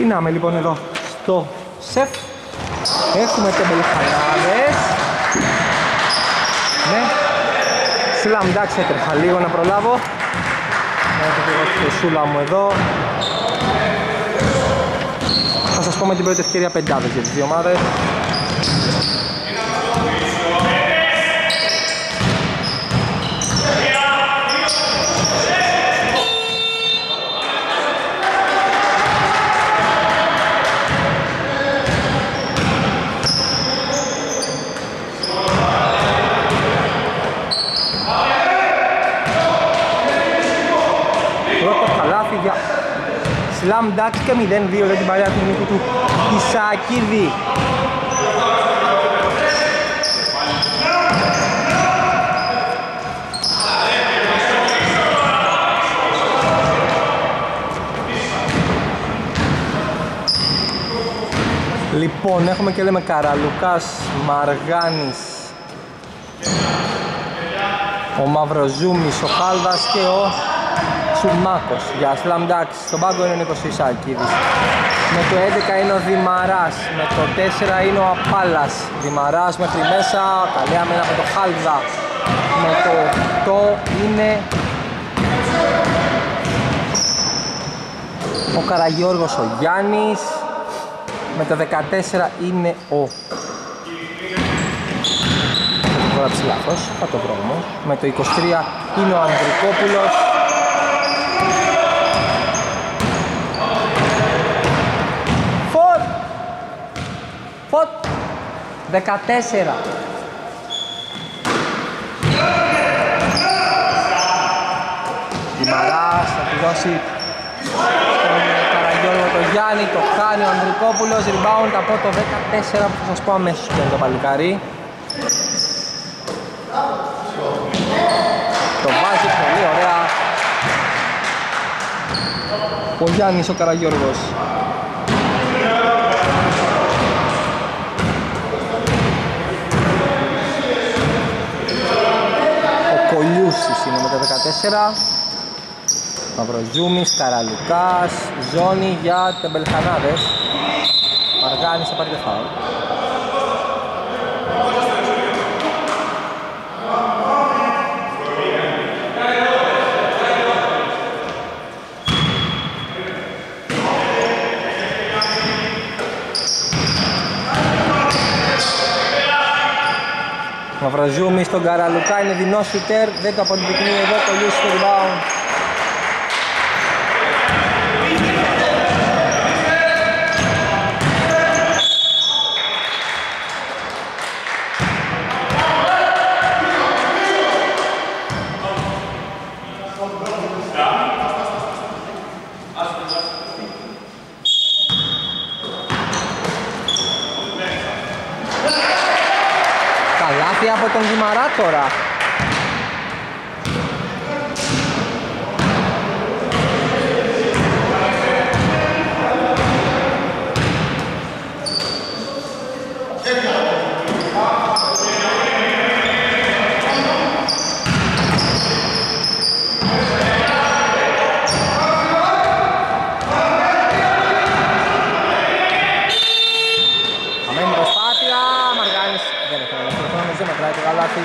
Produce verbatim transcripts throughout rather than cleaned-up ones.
Ξεκινάμε λοιπόν εδώ στο σεφ. Έχουμε τεμπελχανάδες. Ναι. Slam Dunk έτρεχα λίγο να προλάβω. Έχω και εγώ τη σούλα μου εδώ. Θα σας πω με την πρώτη ευκαιρία πεντάδες για τις δύο ομάδες. Slam Dunk και μηδέν δύο για την παρέα του νίκη του Ισακίδη. Λοιπόν, έχουμε και λέμε Καραλουκάς, Μαργάνης, ο Μαυροζούμης, ο Χάλβας και ο Σουμάκος. Για Slam Dunk στον πάγκο είναι ο Νίκος Ισακίδης. Με το έντεκα είναι ο Δημαράς. Με το τέσσερα είναι ο Απάλας. Δημαράς μέχρι μέσα, καλή άμυνα από το Χάλβα. Με το οκτώ είναι ο Καραγιώργος ο Γιάννης. Με το δεκατέσσερα είναι ο... Θα το λάθος, θα το βρω όμως. Με το είκοσι τρία είναι ο Ανδρικόπουλος. Φωτ! δεκατέσσερα. Δημαράς θα τη δώσει στον Καραγιώργο το Γιάννη, το κάνει ο Ανδρικόπουλος, rebound από το δεκατέσσερα που θα σας πω αμέσως και είναι το παλικάρι. Το βάζει πολύ ωραία ο Γιάννης ο Καραγιώργος. Είναι με το δεκατέσσερα. Μαυροζούμης, Καραλουκάς, ζώνη για τεμπελχανάδες. Μαργάνης θα πάρει το φάουλ. Μαυροζούμη στον Καραλουκά, είναι δεινό σουτέρ, δεν το αποδεικνύει εδώ, κολλήσει στο rebound. Από τον Δημαρά τώρα. Αμένη προσπάθεια, Μαργάνης δεν έκανε το χρόνο, δεν μετράει το καλάθι.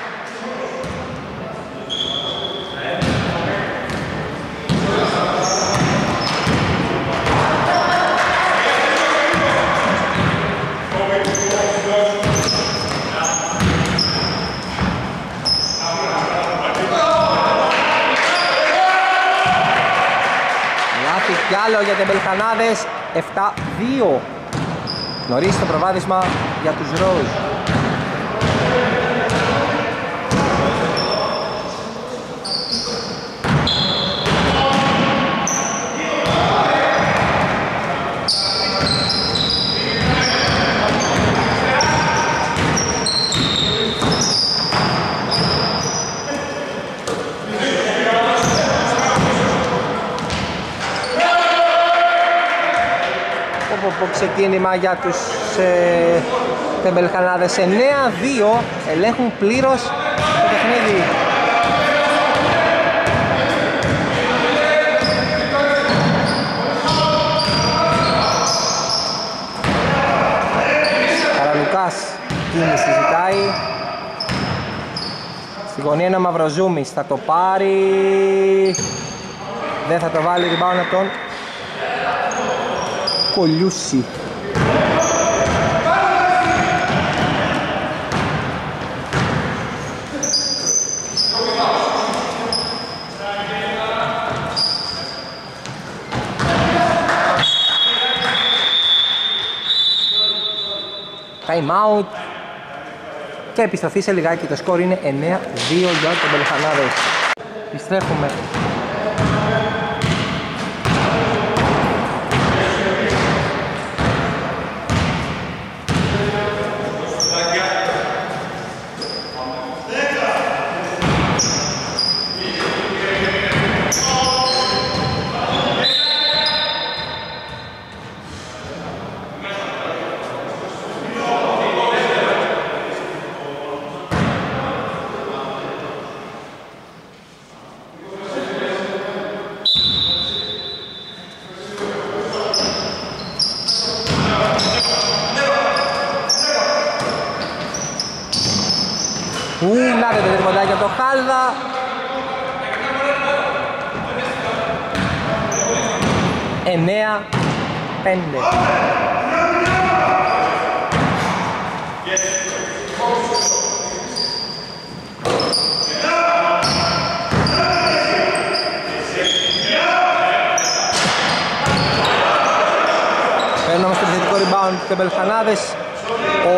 Λάθη κι άλλο για τεμπελχανάδες, επτά δύο. Νωρίς το προβάδισμα για τους Ροζ. Ξεκίνημα για τους ε, τεμπελχανάδες. Εννέα δύο ελέγχουν πλήρως το παιχνίδι. γωνία είναι ο Μαυροζούμης, θα το πάρει, δεν θα το βάλει, rebound από τον Κολιούση. Time out και επιστροφή σε λιγάκι. Το σκορ είναι εννέα δύο για τον Μπελχανάδες. Επιστρέφουμε. Ουλάτε το τριποντάκι από το Χάλδα. εννέα πέντε. Παίρνουμε στο επιθετικό rebound και Μπελχανάδες. Ο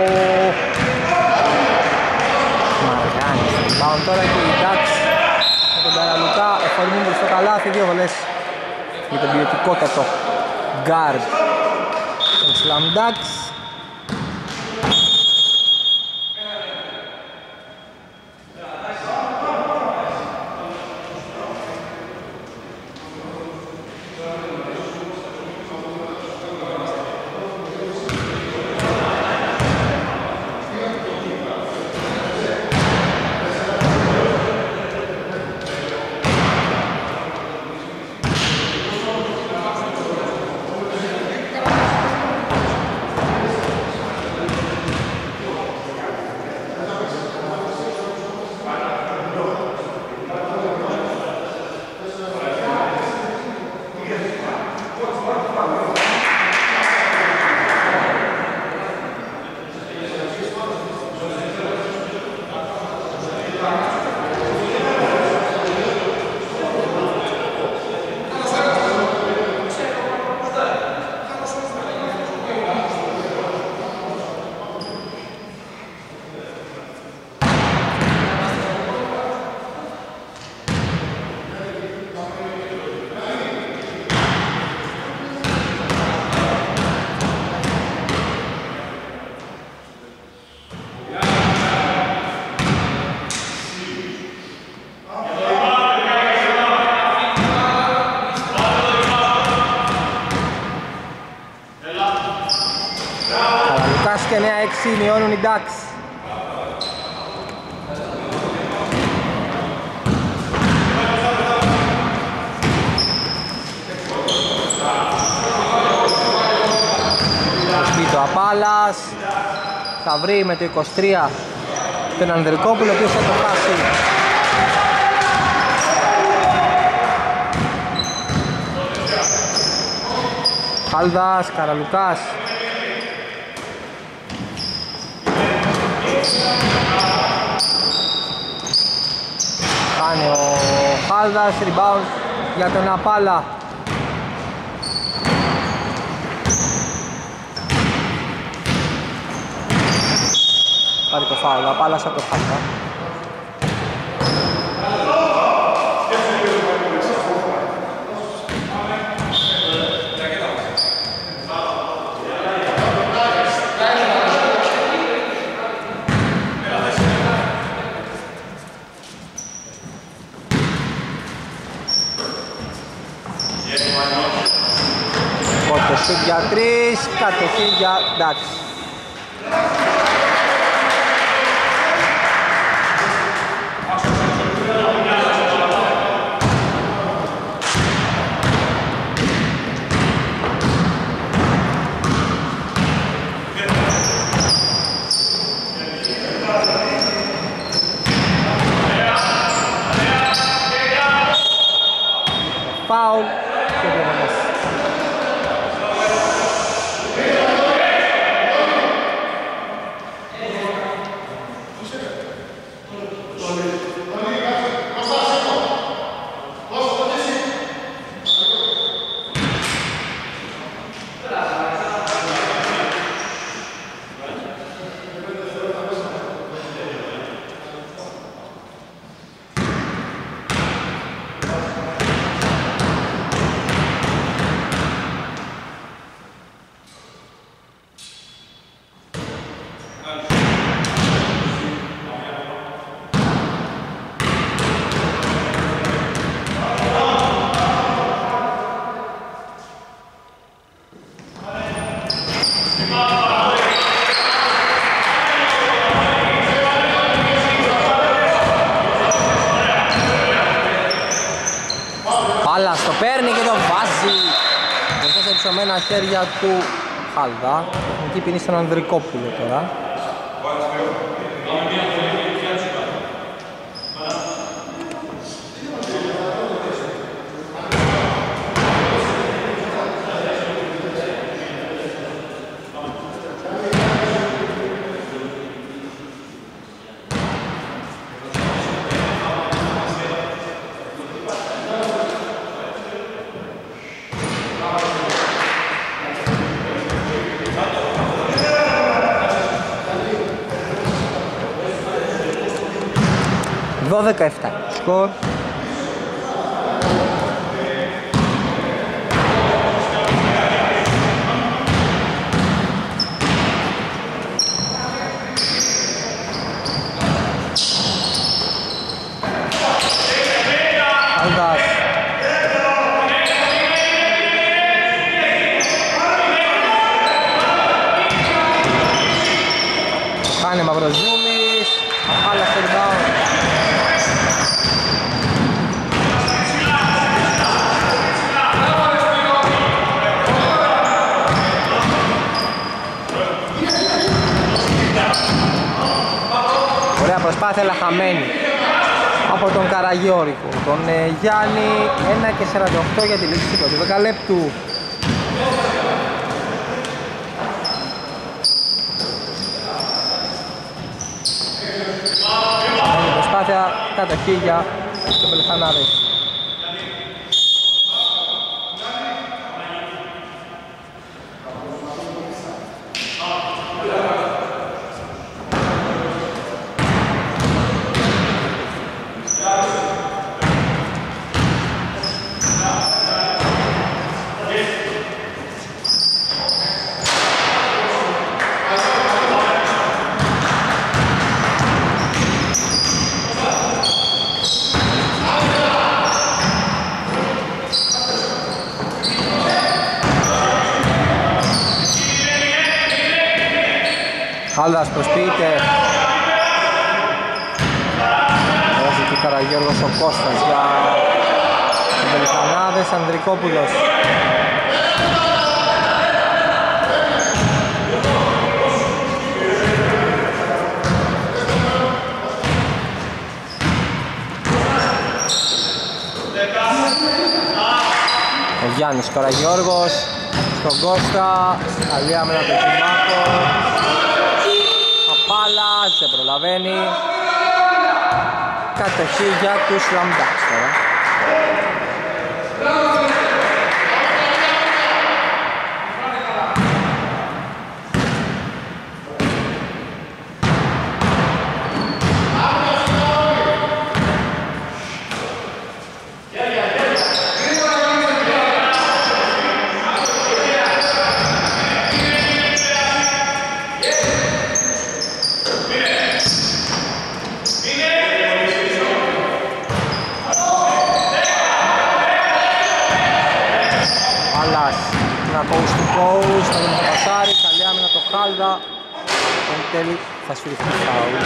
Μαργάνης rebound τώρα και η Dax με τον Καραλουκά εφορμούν προς το καλάθι, δύο βολές για τον ποιοτικότατο guard των Slam Ducks. Και εννέα έξι μειώνουν οι Ducks. Το Απάλας θα βρει με το είκοσι τρία τον Ανδρικόπουλο, ο οποίος θα το χάσει. Χάλδας, Καραλουκάς. Κάνει ο Χάλδας, rebound για τον Απάλα. Πάρει το φάουλ, Απάλας από το Χάλδα. Σουτ για τρεις, κατοχή για Ducks. φάουλ και διαδρομός. Πάλας το παίρνει και το βάζει. Εδώ σε ψωμένα χέρια του Χάλδα. Εκεί πίνει στον Ανδρικόπουλο τώρα. δώδεκα επτά σκορ. Αλδάς. Χάνει Μαυροζούμης. Άλλα σερβάουν. Ωραία προσπάθεια αλλά χαμένη από τον Καραγιώρικο. Τον ε, Γιάννη. Ένα και σαράντα οκτώ για τη λήξη του πρώτου δεκαλέπτου. Προσπάθεια κατοχή για τους Πελχανάδες. Χάλδας προσποιείται. Βάζει και ο Καραγιώργος ο Κώστας για τους Πελχανάδες. Ανδρικόπουλος. Ο Γιάννης Καραγιώργος στον Κώστα. Καλή άμυνα του Κιμάκο. Πάλας, δεν προλαβαίνει. Κατοχή για τους Λαμντάς τώρα. Coast to coast, θα δούμε το πασάρι, καλή άμυνα το Χάλδα. Εν τέλει θα σφυριχθεί φάουλ.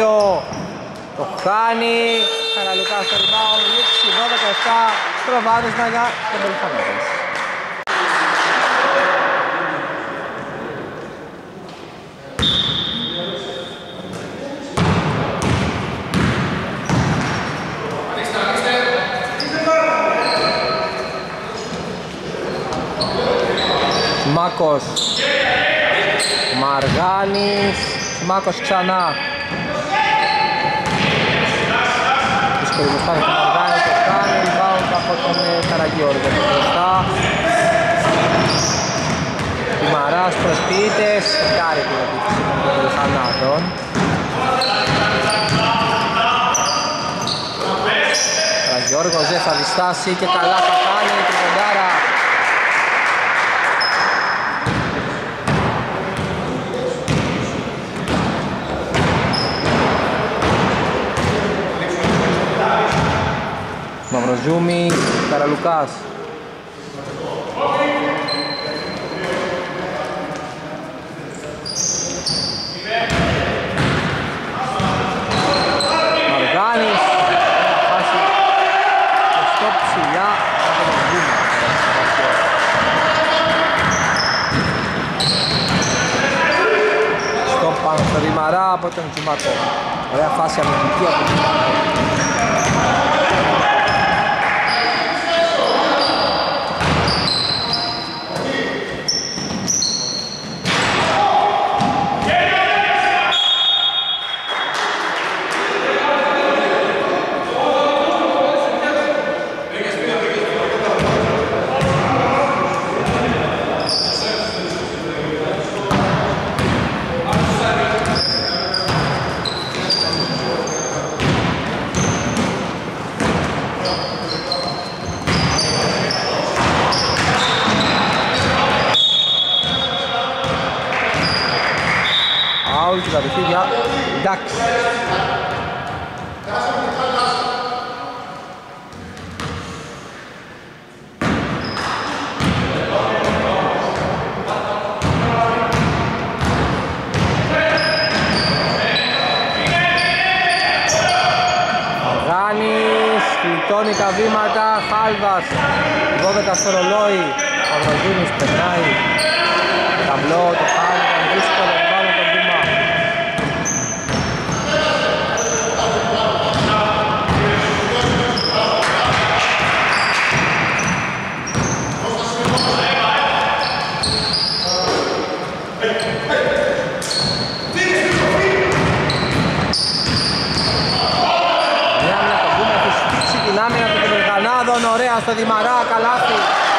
δύο, το χάνει. Καραλουκάς στο rebound, λήξη δώδεκα επτά, προβάδισμα για τον Πελιφανίδες. Μάκος, Μαργάνης, Μάκος ξανά. Δύσκολη προσπάθεια του Μαργάνη, το κάνει, rebound από τον Καραγιώργο μπροστά. Δημαράς προσποιείται, σκάρει την επίθεση των θανάτων. Καραγιώργος δεν θα διστάσει και καλά θα κάνει την ποντάρα. Μαυροζούμι, Καραλουκάς. Μαργάνης, φάση το στόπ ψηλά από τον Ζούμι. Στόπ πάνω στο Δημαρά από τον Ζουμακό. Ωραία φάση αμυντική από τον Ζουμακό. Και τα δεχτήρια, εντάξει. Αργάνης, κλειτώνει τα βήματα, Χάλβας, δώδεκα στο ρολόι, ο Βραζίνης περνάει, ταμπλό, το χάνει, ήταν δύσκολο. Ωραία στο Δημαρά, καλάθι.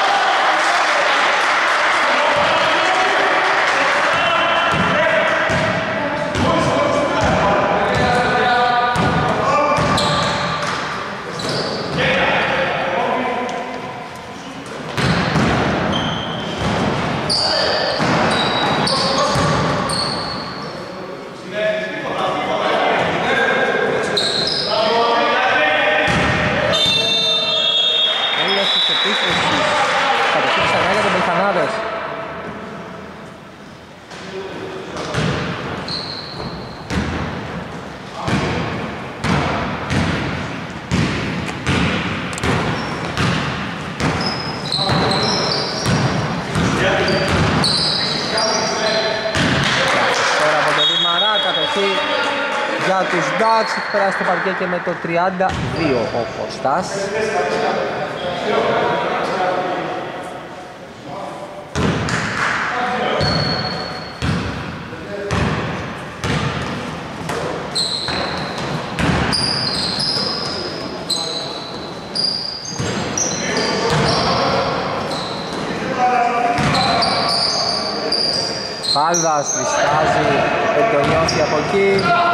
Για τους Ducks έχει περάσει το παρκέ και με το τριάντα δύο ο Κωστάς. Χάλβας διστάζει, δεν το νιώθει από εκεί.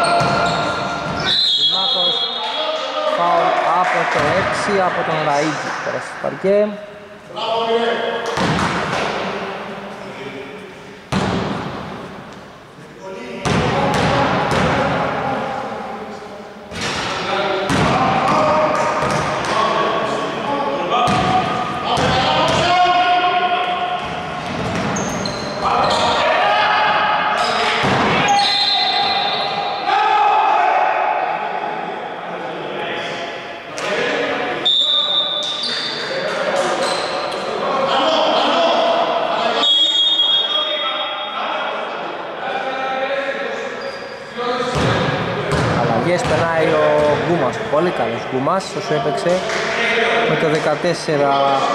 Δημάκος, φάουλ από το έξι, από τον Ραΐτζη, πέρασε στο παρκέ. αλλαγές περνάει ο Γκούμας, πολύ καλός Γκούμας όσο έπαιξε με το δεκατέσσερα.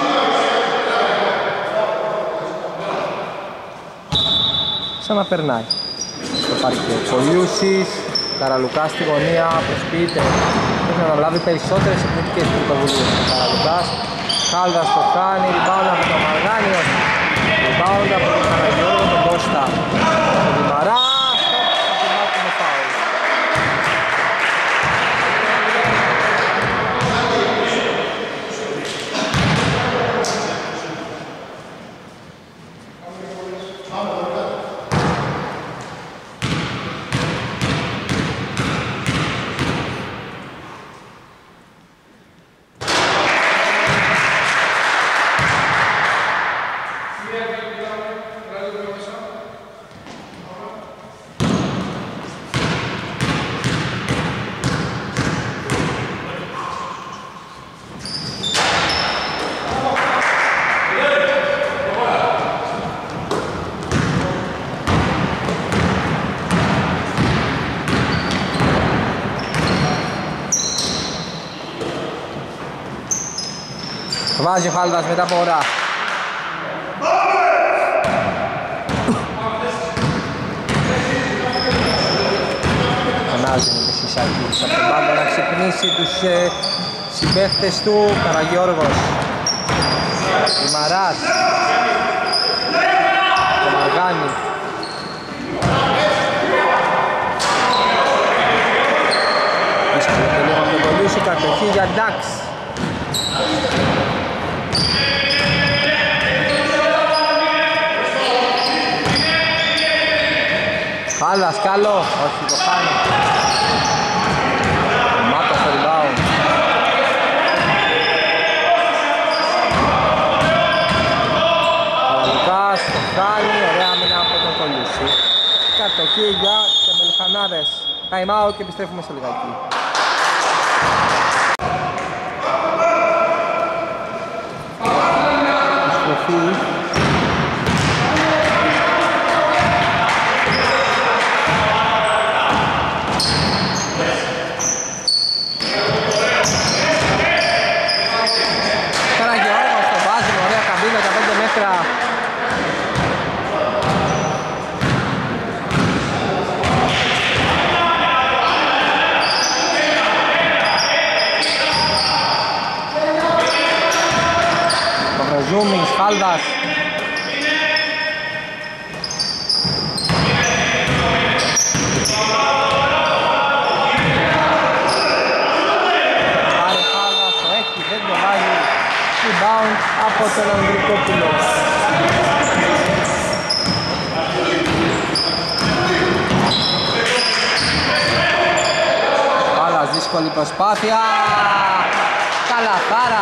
Ξαναπερνάει στο πάρκο Πολιούσης, Καραλουκάς στη γωνία, προσποιείται, πρέπει να αναλάβει περισσότερες εκπληκτικές πρωτοβουλίες ο Καραλουκάς. Χάλδας το κάνει, rebound από τον Μαργάνη, rebound από τον Καραγιώργο, τον Κώστα, τον Δημαρά, stop, τον Μάρκο με φάουλ. Βάζει ο Χάλδας μετά από ώρα. Φωνάζει με το Σισάκης από τον πάγκο να ξυπνήσει τους ε, συμπαίχτες του. Καραγιώργος, Δημαράς, το Μαργάνη. Δύσκολο τελείωμα με τον Πολύση, κατοχή για Ντάξ. Χάλας, καλό, όχι το χάνει. Ο Μάκος στο rebound. Καραλουκάς, το χάνει, ωραία άμυνα από τον Κολούση. Κατοχή για τους Αμελχανάδες. Time out και επιστρέφουμε σε λιγάκι. Επιστροφή. Ζούμις, Χάλδας. Πάρε Χάλδας, το έχει, δεν το βάζει. Rebound από τον Ανδρικόπουλο. Χάλδας, δύσκολη προσπάθεια. Καλαθάρα.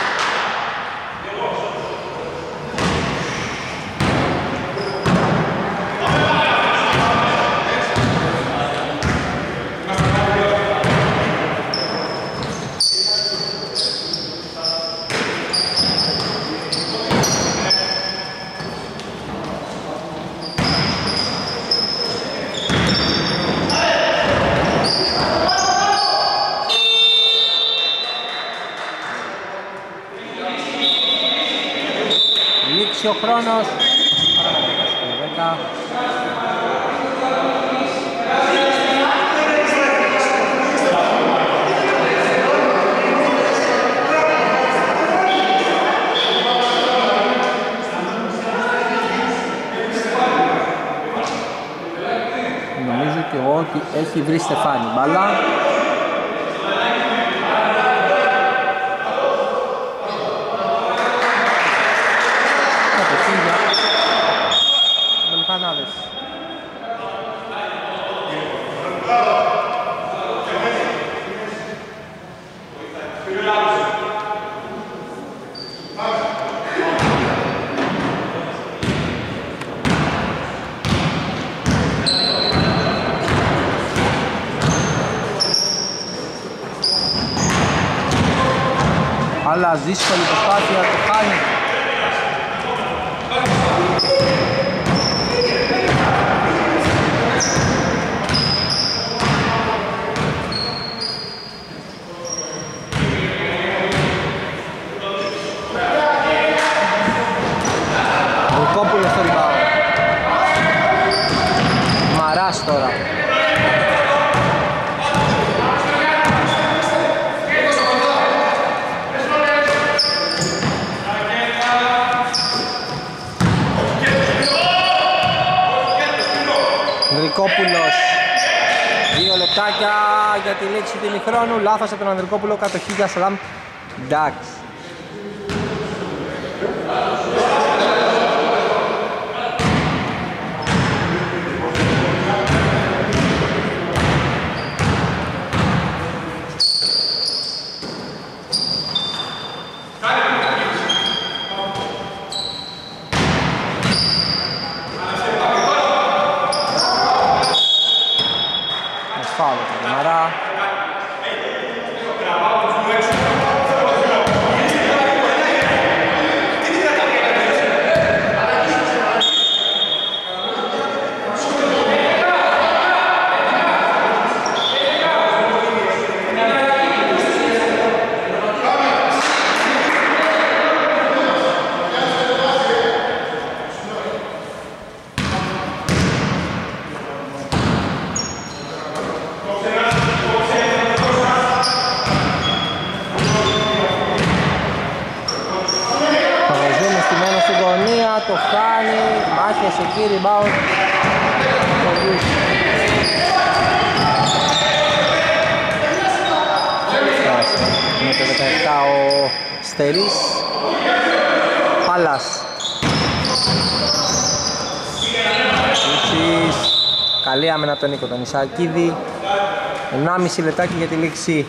Ο χρόνος δέκα. Νομίζω και εγώ ότι έχει βρει Στεφάνη μπάλα. Αλλά δύσκολη προσπάθεια, το χάνει. για τη λήξη του ημιχρόνου. Λάθος από τον Ανδρικόπουλο, κατοχή για Slam Ducks. Το χάνει, μάχες εκεί, rebound. Με το δεκαεπτά ο Στερής. Πάλας. Επίσης, καλή άμενα από τον Νίκο τον Ισακίδη. ενάμιση λεπτάκι για τη λήξη.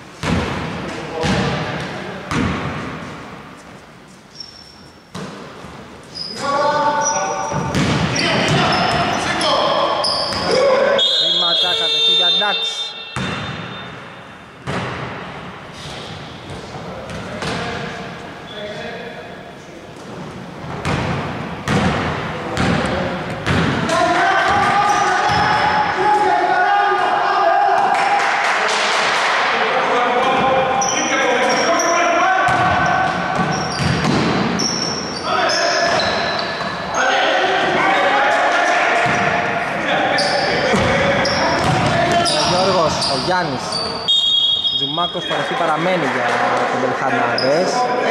Γιάννης Τζουμάκος, παρασύ παραμένει για τον Μπελχανάδες.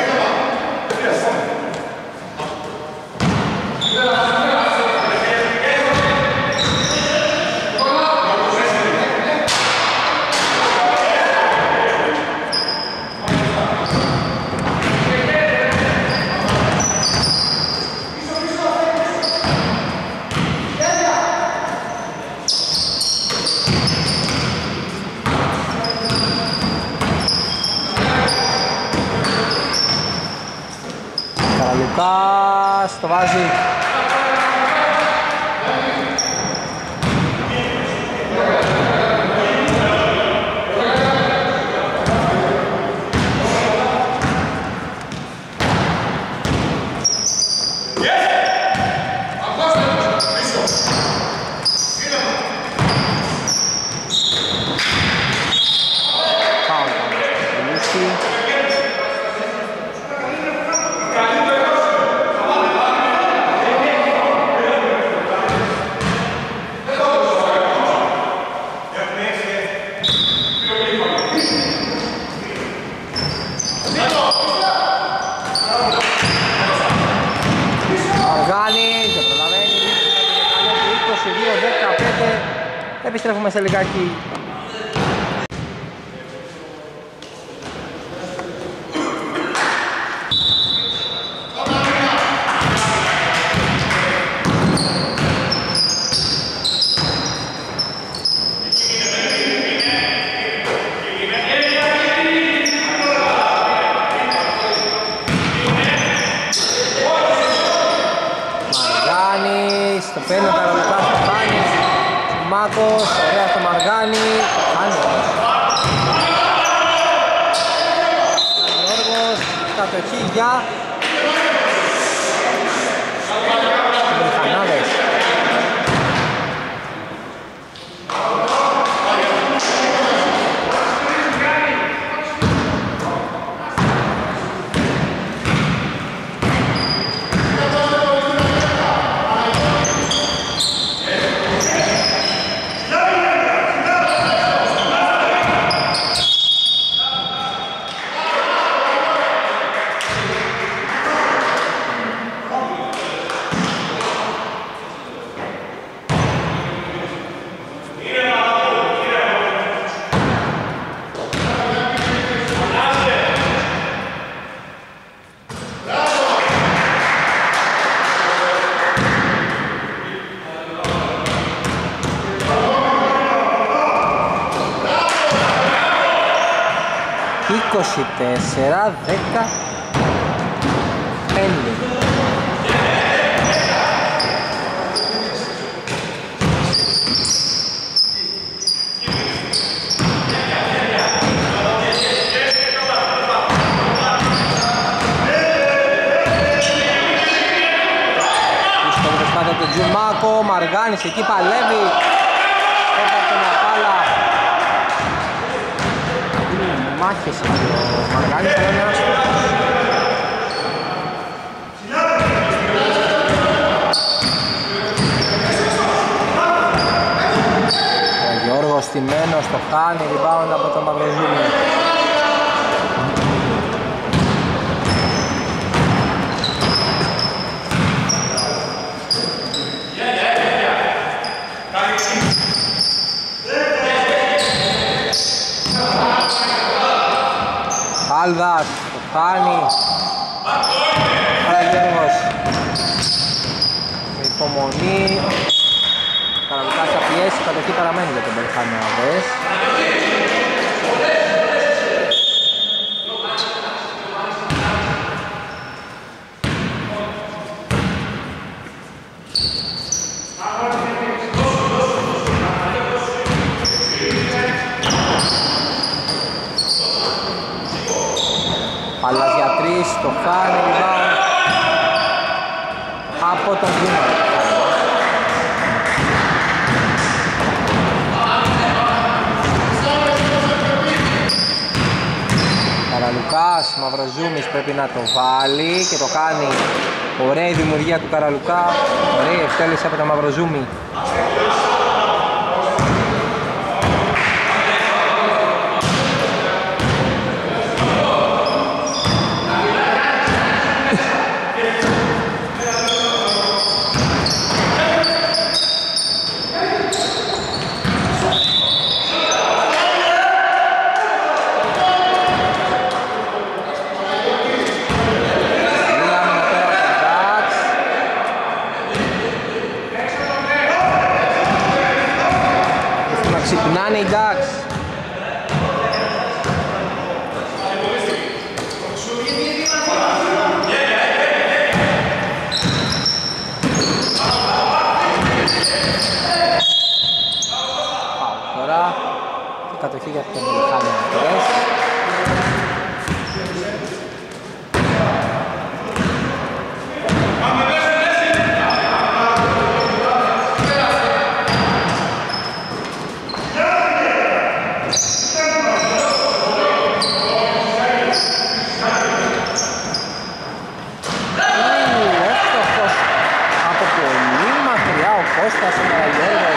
Καραλουκάς το βάζει. Επιστρέφουμε σε λιγάκι. Μαργάνης, το παίρνει ο Καραλουκάς, το κάνει. Μάκος, ωραία στο Μαργάνη. Κάνει όμως. Γιώργος, κατοχή για Μηχανάδες. είκοσι τέσσερα δεκαπέντε. Το Τζουμάκο, Μαργάνης εκεί παλεύει. Έπρεπε μια πάλα. Είναι μάχες εκεί ο Μαργάνης, αλλά είναι ένας ο Γιώργος στημένος το χάνει, rebound από τον Μαυροζούμη. Κάλβας, το χάνει. Καραγιώργος. Με υπομονή. Καραλουκάς θα πιέσει, η κατοχή παραμένει για τον Μπελχανάδες. Παλάς για τρεις, το χάνει, rebound από τον Δήμα. Καραλουκάς, Μαυροζούμης πρέπει να το βάλει και το κάνει. Ωραία η δημιουργία του Καραλουκά, ωραία η εκτέλεση από τον Μαυροζούμη. Ξυπνάνε οι Ducks. Τώρα η κατοχή για τον Μπελχανάδες. Κώστας ο Καραγιώργος.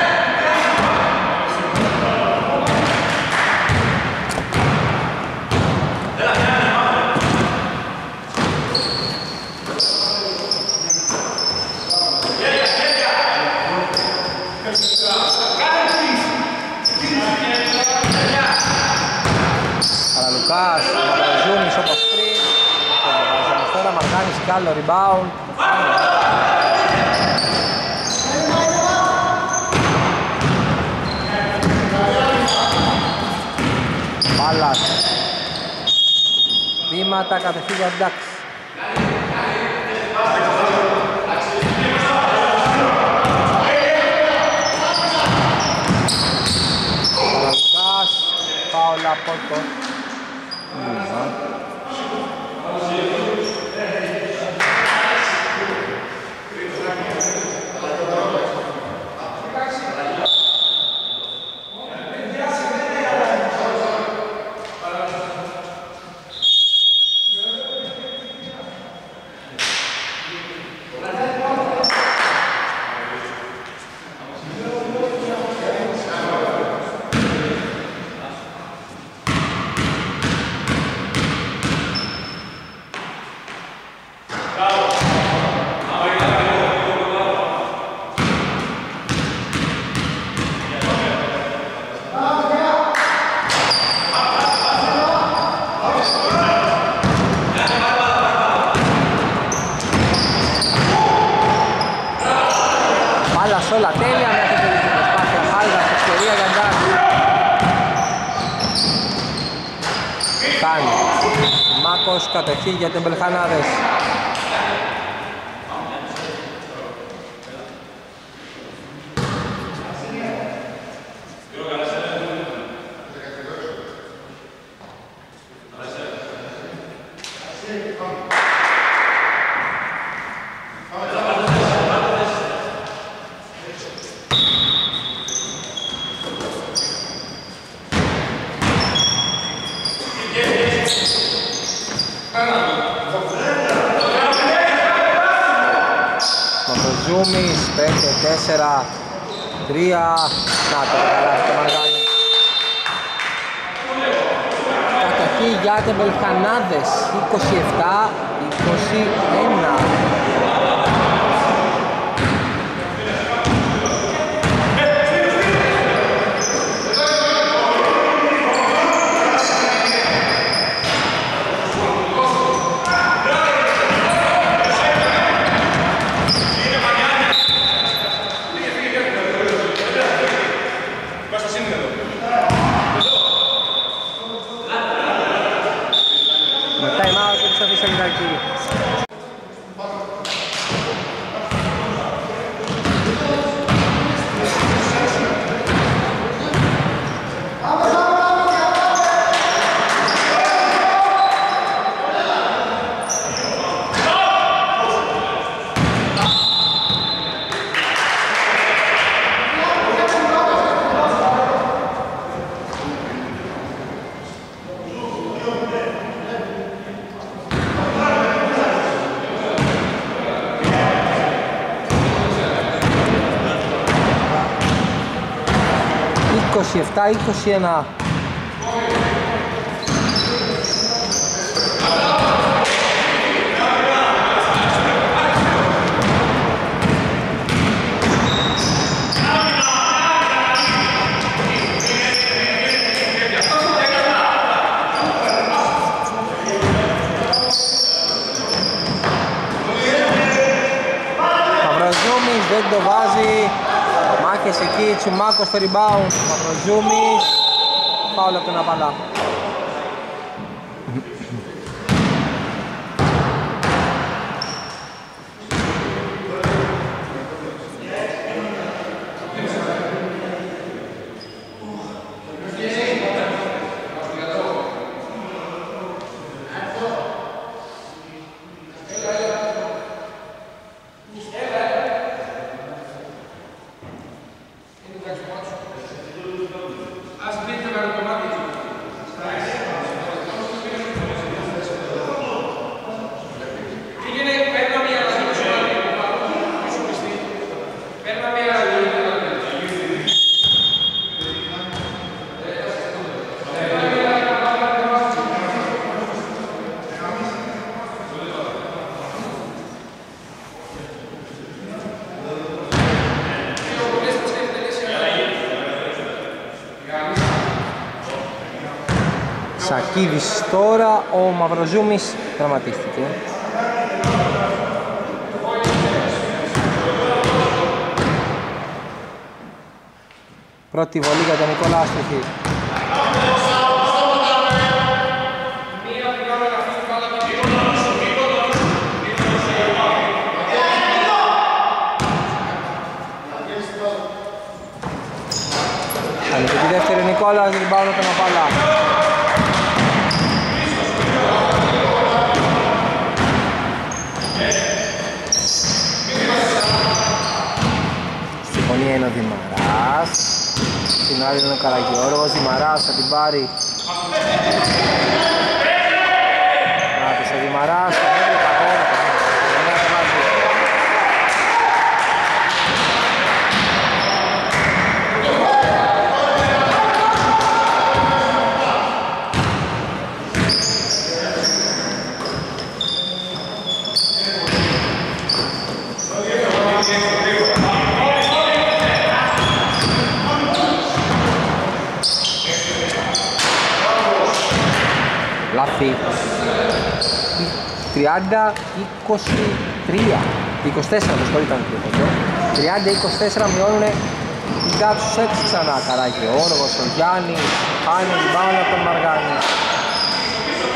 Καραλουκάς, Μαυροζούμης όπως πριν. Το βάζαμε τώρα, Μαργάνης κι άλλο rebound. Πάλας. Βήματα κατοχή για Ducks. Καραλουκάς, φάουλ από το Λούζα. Μαργάνη. Μάκος κατοχή για την Μπελχανάδες. Μαυροζούμης, πέντε τέσσερα τρία. Να το καλά το Μαργάνη. Κατοχή για την Μπελχανάδες, είκοσι επτά είκοσι ένα. είκοσι επτά είκοσι ένα. Μαυραζούμης δεν το βάζει. Μάχες εκεί, Τσουμάκος στο rebound, Μαυροζούμης, φάουλ από τον Απαλά. Σακίδης τώρα, ο Μαυροζούμης τραυματίστηκε. Πρώτη βολή για τον Νικόλα άστοχη. Ανοιχτή τη δεύτερη Νικόλα, την πάω τον Απάλα. Συμφωνία είναι ο Δημαράς. Στην άλλη είναι ο Καραγιώργος. Δημαράς θα την πάρει. Κράτησε ο Δημαράς. Λάθη. τριάντα είκοσι τρία. είκοσι τέσσερα το σχόλιο ήταν πιο τριάντα είκοσι τέσσερα μειώνουν την κάτω στους έξι ξανά. Καραγιώργος, ο Γιάννης, πάνε την πάνω από τον Μαργάνη.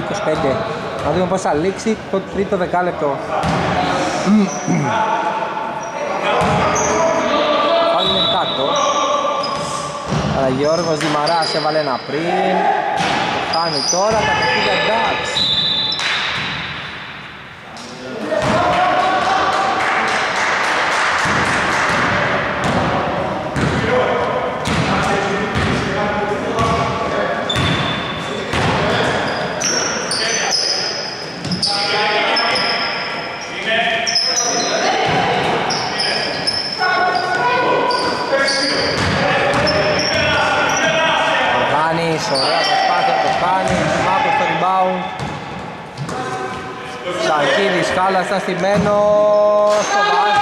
είκοσι πέντε. Να δούμε πώς θα λήξει το τρίτο δεκάλεπτο. Πάλι είναι κάτω. Αλλά Γιώργος Δημαράς έβαλε ένα πριν. Το κάνει τώρα, κατευθείαν για Ντάξ. Ωραία προσπάθεια το κάνει, Μάκος στο rebound. Σακίδης, Χάλας está στημένος, στο βάζει,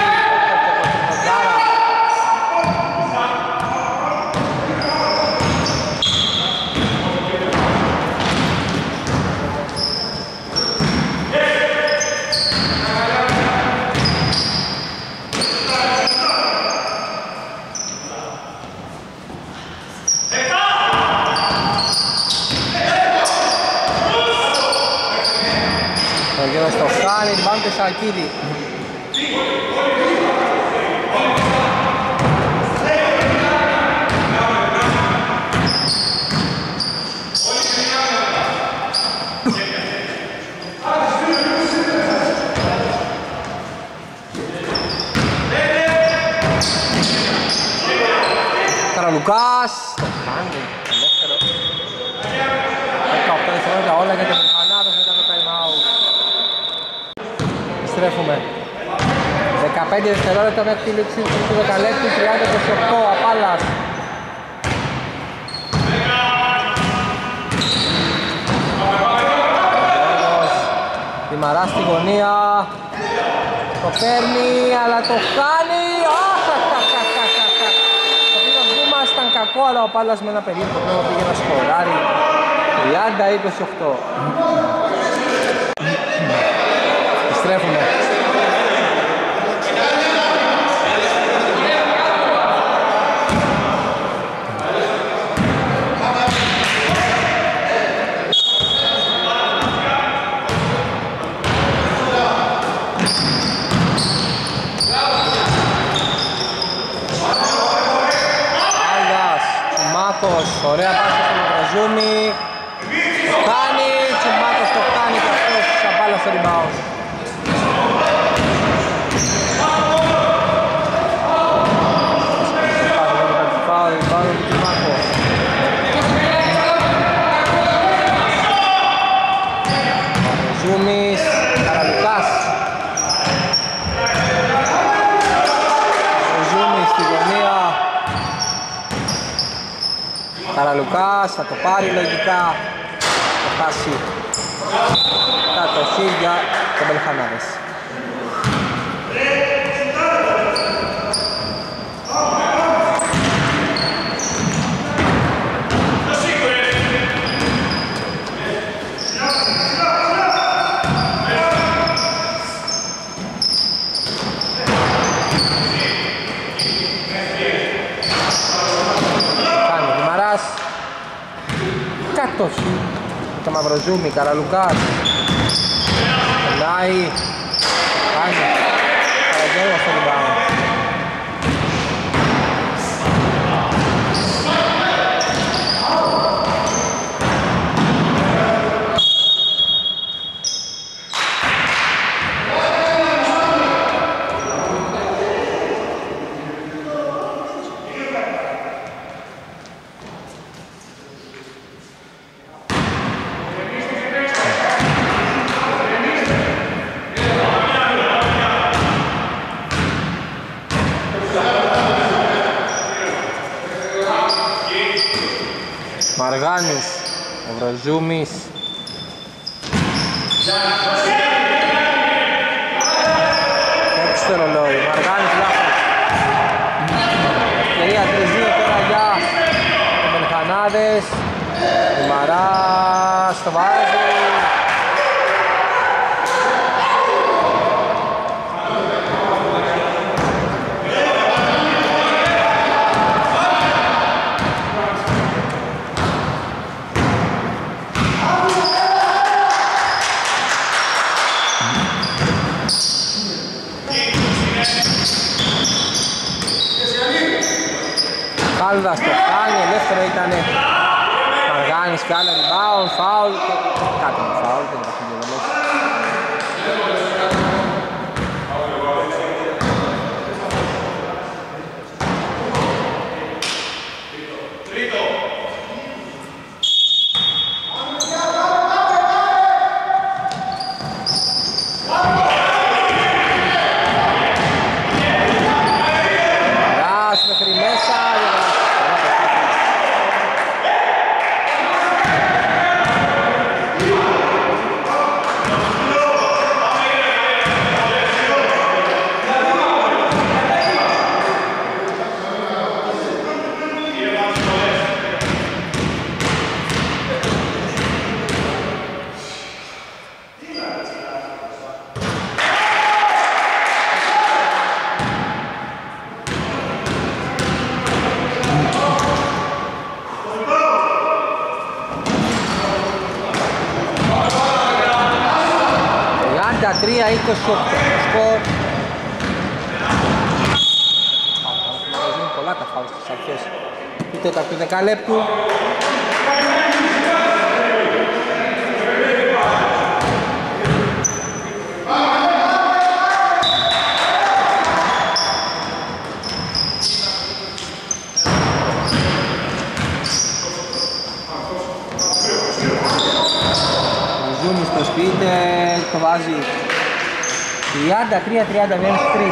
το κάνει, πάμε και Σακίδη. Καραλουκάς, το κάνει, ελεύθερο. δεκαοκτώ δευτερόλεπτα όλα για τον Μηχανάδος μετά το time out. Επιστρέφουμε. δεκαπέντε δευτερόλεπτα μέχρι τη λήξη του δεκαλέπτου, τριάντα είκοσι οκτώ, Απάλλας. Δημαράς στη γωνία. Το παίρνει, αλλά το κάνει. Το πήγα βήμα, ήταν κακό, αλλά ο Πάλλας με ένα περίπου που πήγε να σκοράρει. τριάντα είκοσι οκτώ. Επιστρέφουμε. Ωραία πάση στο Μαυραζούμι. Το κάνει, Τσιμάκος το κάνει και αυτός Σαμπάλα στο rebound. Μαυραζούμις, Καραλουκάς. Μαυραζούμις στη γωνία. Καραλουκάς θα το πάρει λογικά, θα χάσει κατοχή για τον Μπελχανάδες. Κατοχή με το Μαυροζούμι, Καραλουκάς. Περνάει, κάνει, Καραγιώργος στο rebound. Μαργάνης, ο Βραζούμης. Έτσι το ρολόι, Μαργάνης λάθος. Ευκαιρία τρία δύο τώρα για τους Μελχανάδες. Η Μαράς το βάζει. Χάλδας το χάνει, ελεύθερο ήτανε Μαργάνης και άλλο rebound, foul και κάτι με foul, δεν θα φύγει εδώ. τρία είκοσι οκτώ σκορ. Είναι πολλά τα φάουλ στις αρχές του τέταρτου δεκαλέπτου. Ο Ζούμις το σπίτι το βάζει τριάντα τρία τριάντα ένα στους τρεις.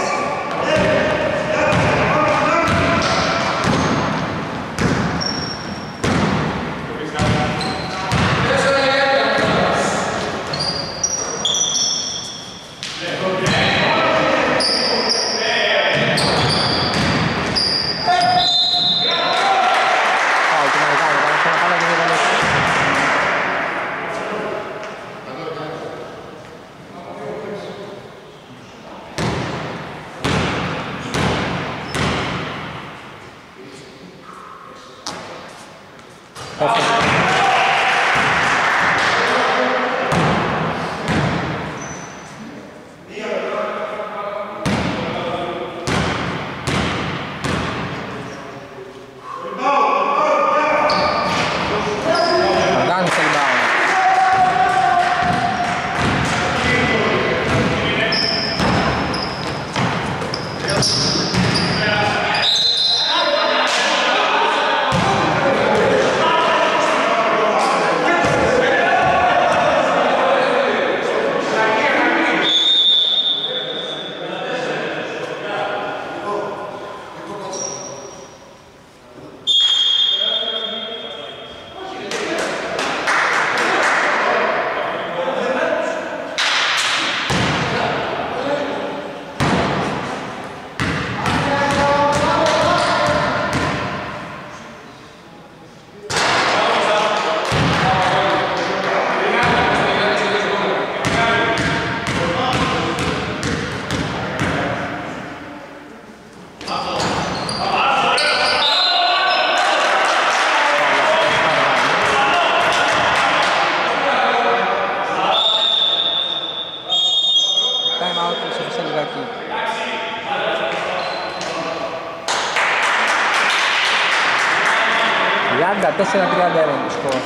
τριάντα τέσσερα τριάντα ένα το σκορ.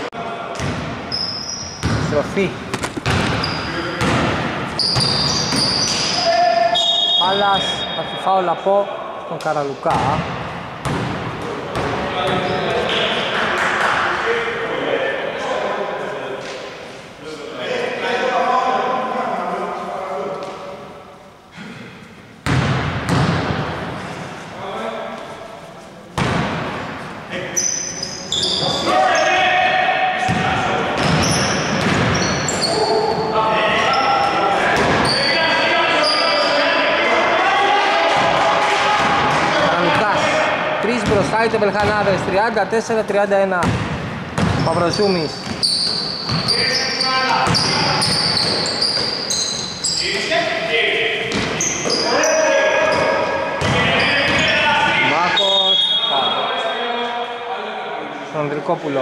Στροφή. Άλλας θα τη φάουλ από τον Καραλουκά. Μπροστά το Μπελχανάδες, τριάντα τέσσερα τριάντα ένα. Παυροζούμης. Μάκος. Στον Ανδρικόπουλο.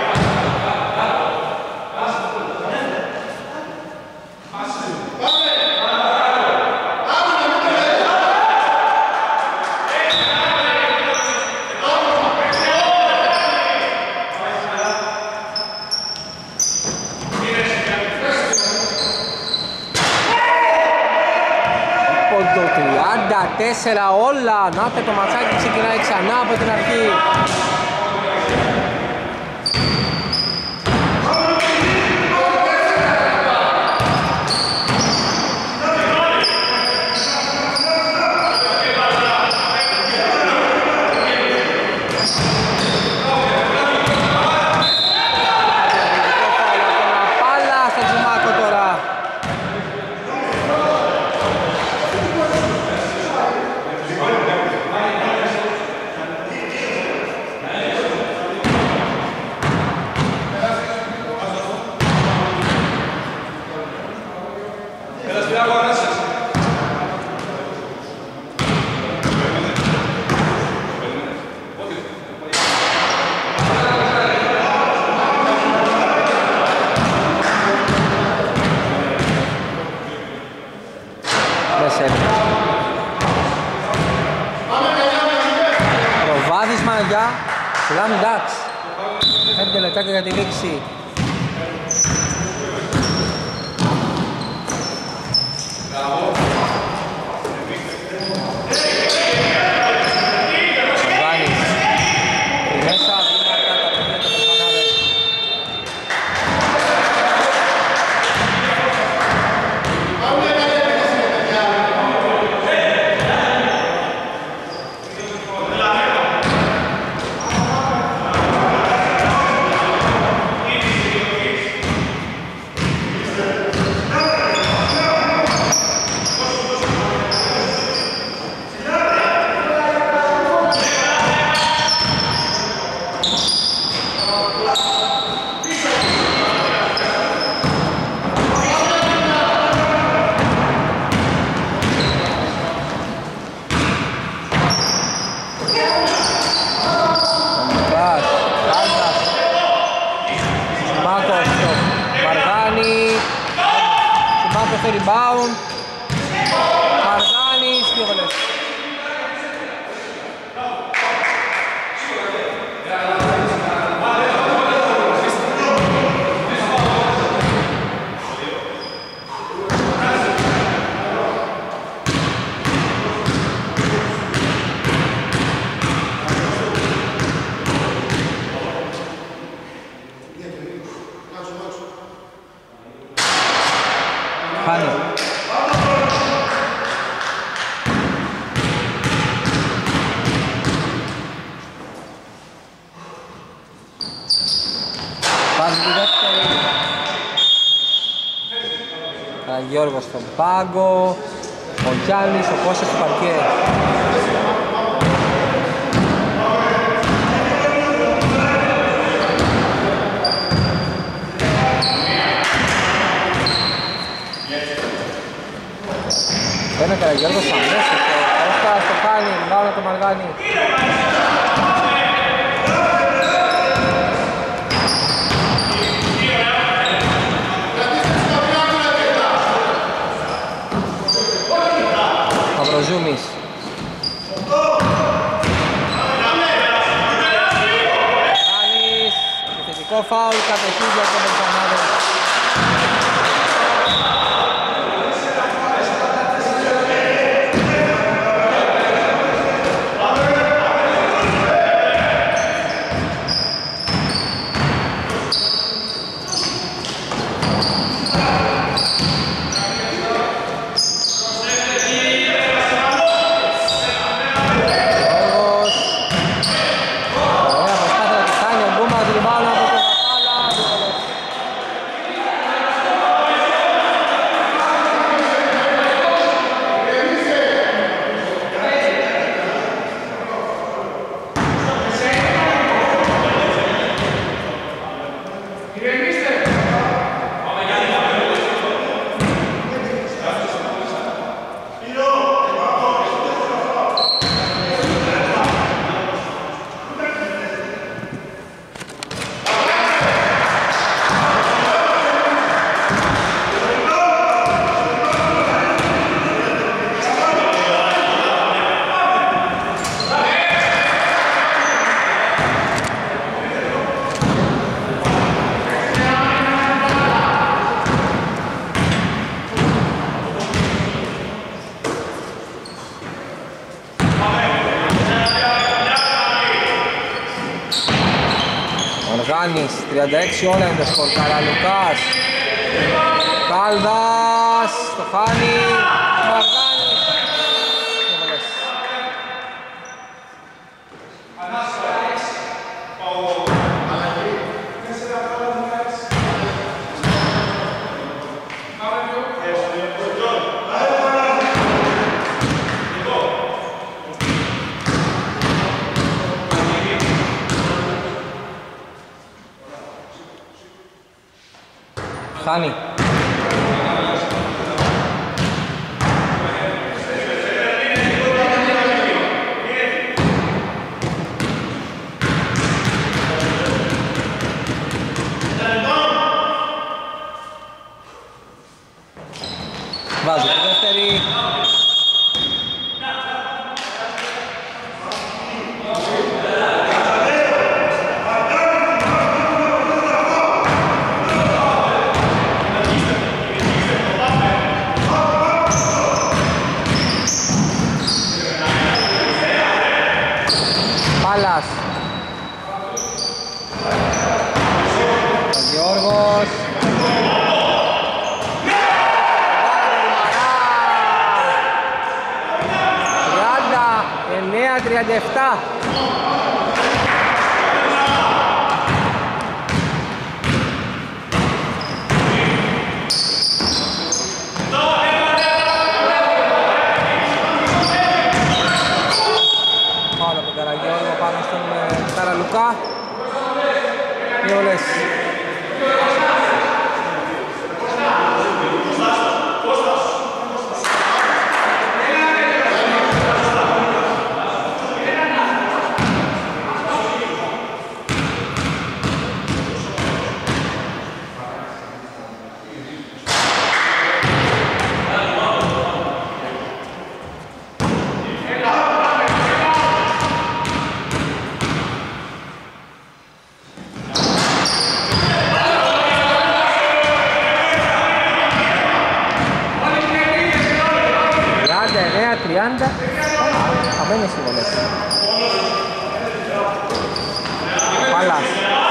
Πάμε! τέσσερα όλα. Να το ματσάκι ξεκινάει ξανά από την αρχή. Προβάδισμα για Slam Ducks. Πέντε λεπτάκια για τη λήξη. Rebound Μαργάνης, δύο βολές. Χάνει. Βάζει τη δεύτερη. Καραγιώργος στον πάγκο. Ο Γιάννης, ο Κώστας στο παρκέ. Παίρνει ο Καραγιώργος αμέσως. Ο Κώστας το κάνει, ριμπάουντ από το Μαργάνη. Παυροζούμης. Μαργάνης, επιθετικό φάουλ, κατοχή για τον Μπερσανάδο. Οργάνης, τριάντα έξι όλα είναι το σκορ. Καραλουκάς, Κάλδας, το χάνει, Μαργάνης και βολές. Χάνει. Βάζει τη δεύτερη. Πάλας. Ο Γιώργος. τριάντα εννέα τριάντα επτά. Πάω από τον Καραγιώργο πάνω στον Καραλουκά. Δύο βολές. τριάντα. Αμένες οι βολές. Πάλας.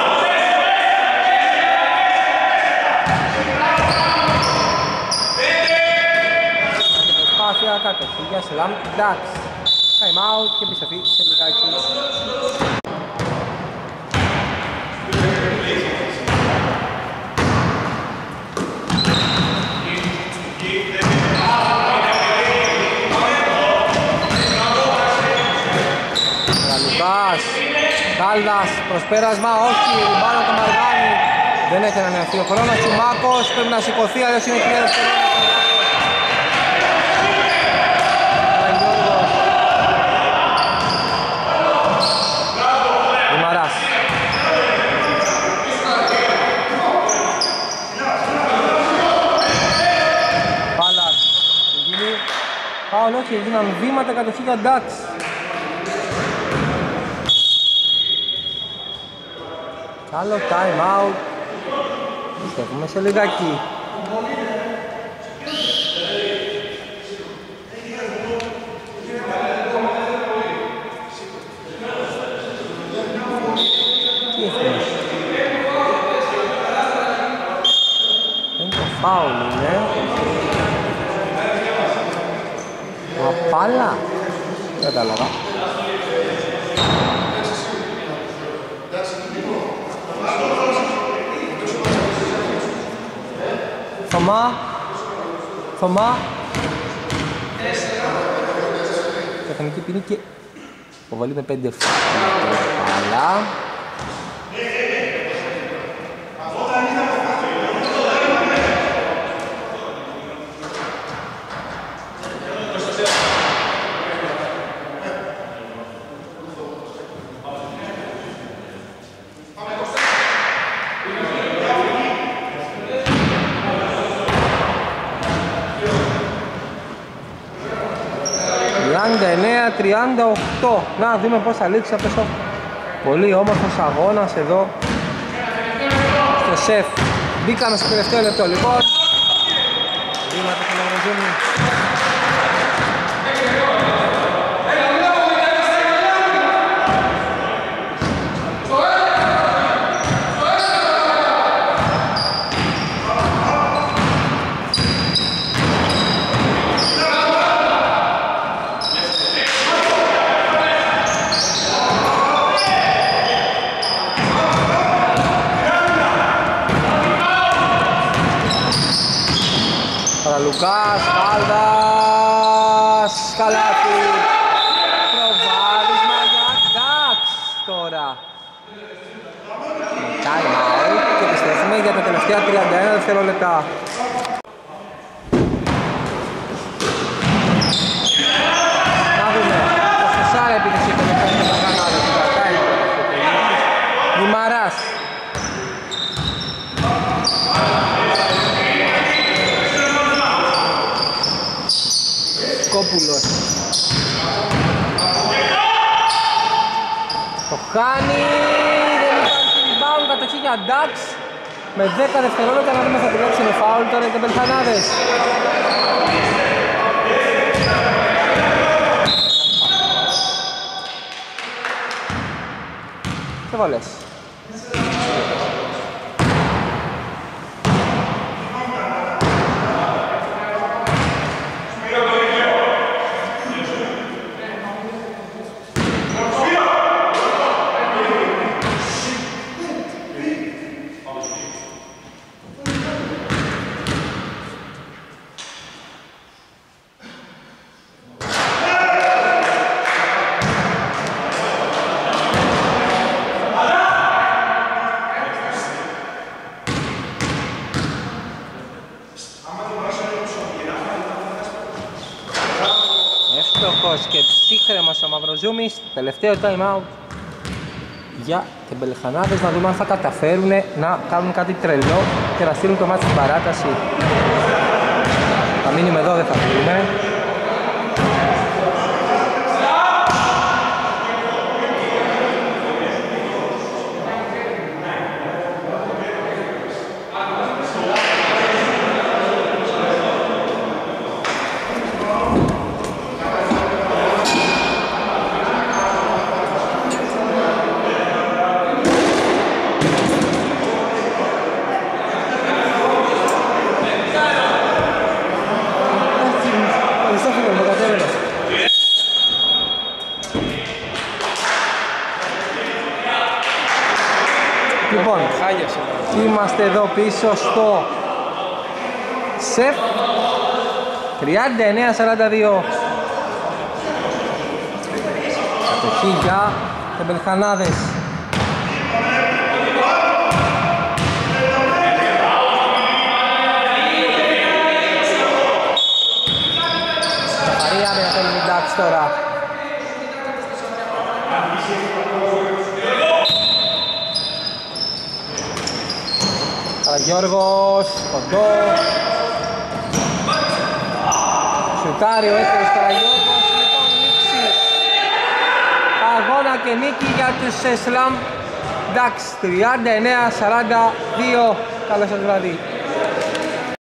Προσπάθεια κατοχή για Slam Ducks. Time out και επιστροφή σε λιγάκι. Κάλδας, προσπέρασμα, όχι, ριμπάνα το Μαργάνη. Δεν έχει ανανεωθεί ο χρόνος. Τσουμάκος πρέπει να σηκωθεί, αλλιώς είναι τρία δευτερόλεπτα. Δημαράς. Πάλας. Πάω όχι, έγιναν βήματα κατοχή για Ducks. Άλλο time out. Πιστεύουμε σε λιγάκι. Τι έχουμε? Δεν το φάουλ είναι. Απάλα. Δεν κατάλαβα. Θωμά, Θωμά. Τεχνική ποινή και υποβολή με πέντε φάλα. τριάντα εννέα τριάντα οκτώ. Να δούμε πώς θα λήξει αυτός ο πολύ όμορφος αγώνας εδώ στο ΣΕΦ. Μπήκαμε στο τελευταίο λεπτό λοιπόν. Βήματα στον Αγροτζούνι. Παπαλουκάς, Χάλδας, καλάθι. Προβάδισμα για Ducks τώρα. Time out και επιστρέφουμε για τα τελευταία τριάντα ένα δευτερόλεπτα. Να δούμε πόσο σάρα επίθεση το μεθόνιο των Κανάδες. Δημαράς. Κόπουλος. Το χάνει, δεν υπάρχει rebound, κατοχή για Ducks. Με δέκα δευτερόλεπτα να δούμε θα επιλέξουν φάουλ τώρα οι Τεμπελχανάδες. Σε βολές. Και ψύχρεμος ο Μαυροζούμης, τελευταίο time out για Τεμπελχανάδες, να δούμε αν θα καταφέρουν να κάνουν κάτι τρελό και να στείλουν το μάτι στην παράταση. Θα μείνουμε εδώ, δεν θα φύγουμε. Λοιπόν, είμαστε εδώ πίσω στο ΣΕΦ τριάντα εννέα σαράντα δύο. Κατοχή για Τεμπελχανάδες. Σαφαρία με θέλουν οι Ducks τώρα. Καραγιώργος, κοντό. Σουτάρει ο έτερος Καραγιώργος. Λοιπόν, νίξη. Αγώνα και νίκη για τους Slam Ducks. τριάντα εννέα σαράντα δύο. Καλό σας βράδυ.